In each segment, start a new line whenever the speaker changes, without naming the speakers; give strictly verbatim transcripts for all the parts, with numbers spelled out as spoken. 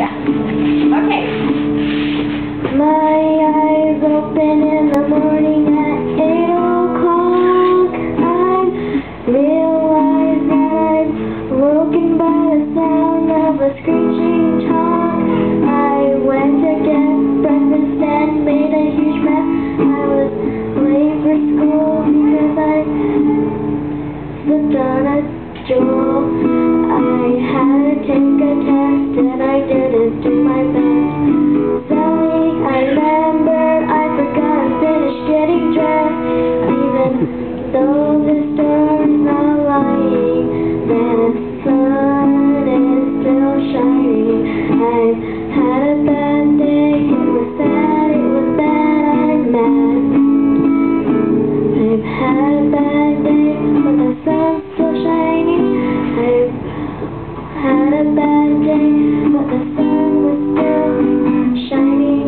Yeah. Okay.
My eyes open in the morning at eight o'clock. I realize that I'm woken by the sound of a screeching talk. I went to get breakfast and made a huge mess. I was late for school because I slipped on a jewel. I had to take a test and I didn't do my best. Sally, I remembered I forgot to finish getting dressed. Even though the storm's not lying, the sun is still shining. I've had a bad day, it was sad, it was bad, I'm mad. I've had a bad day, but the sun's still shining. I've had a bad day, but the sun was still shining.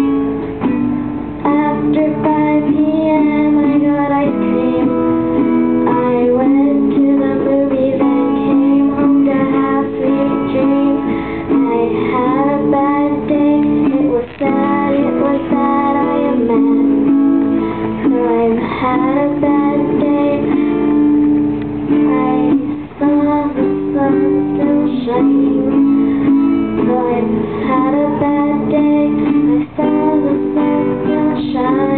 After five p m I got ice cream. I went to the movies and came home to have sweet dreams. I had a bad day, it was sad, it was sad, I am mad. So I've had a bad day, I saw the sun still shining. So I've had a bad day, I saw the sun still shining.